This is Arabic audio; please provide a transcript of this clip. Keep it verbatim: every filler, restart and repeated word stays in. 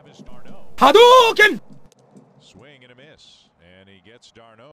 Hadoken! Swing and a miss, and he gets Darno.